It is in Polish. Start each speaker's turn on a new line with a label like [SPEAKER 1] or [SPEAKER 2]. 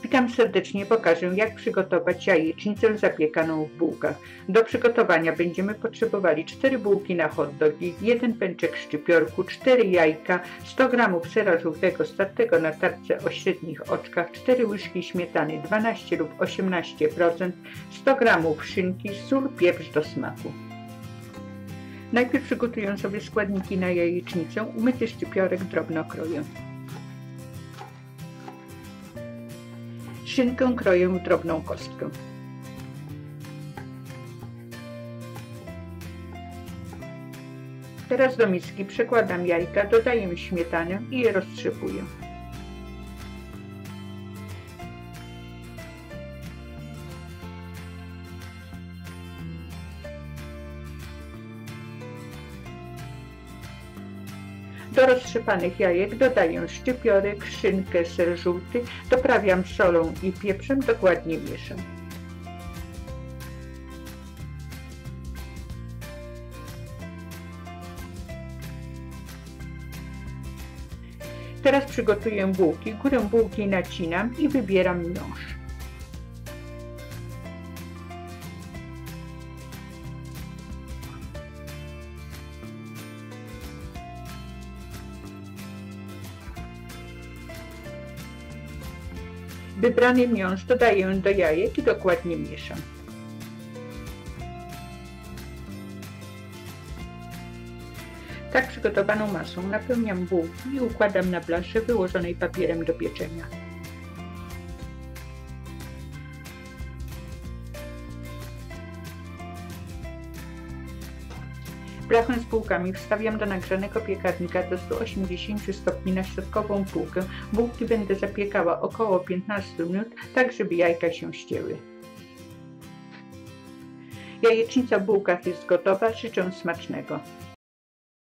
[SPEAKER 1] Witam serdecznie, pokażę jak przygotować jajecznicę zapiekaną w bułkach. Do przygotowania będziemy potrzebowali 4 bułki na hot dogi, 1 pęczek szczypiorku, 4 jajka, 100 g sera żółtego startego na tarce o średnich oczkach, 4 łyżki śmietany 12 lub 18%, 100 g szynki, sól, pieprz do smaku. Najpierw przygotuję sobie składniki na jajecznicę. Umyty szczypiorek drobno kroję. Szynkę kroję w drobną kostkę. Teraz do miski przekładam jajka, dodaję śmietanę i je roztrzepuję. Do roztrzepanych jajek dodaję szczypiorek, szynkę, ser żółty, doprawiam solą i pieprzem, dokładnie mieszam. Teraz przygotuję bułki. Górę bułki nacinam i wybieram miąższ. Wybrany miąższ dodaję do jajek i dokładnie mieszam. Tak przygotowaną masą napełniam bułki i układam na blasze wyłożonej papierem do pieczenia. Blachę z bułkami wstawiam do nagrzanego piekarnika do 180 stopni na środkową półkę. Bułki będę zapiekała około 15 minut, tak żeby jajka się ścięły. Jajecznica w bułkach jest gotowa. Życzę smacznego.